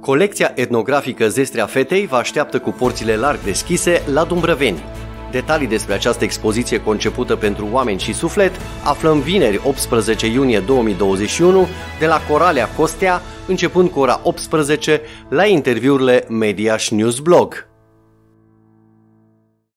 Colecția etnografică Zestrea Fetei vă așteaptă cu porțile larg deschise la Dumbrăveni. Detalii despre această expoziție concepută pentru oameni și suflet aflăm vineri 18 iunie 2021 de la Coralia Costea, începând cu ora 18 la interviurile Mediaș News Blog.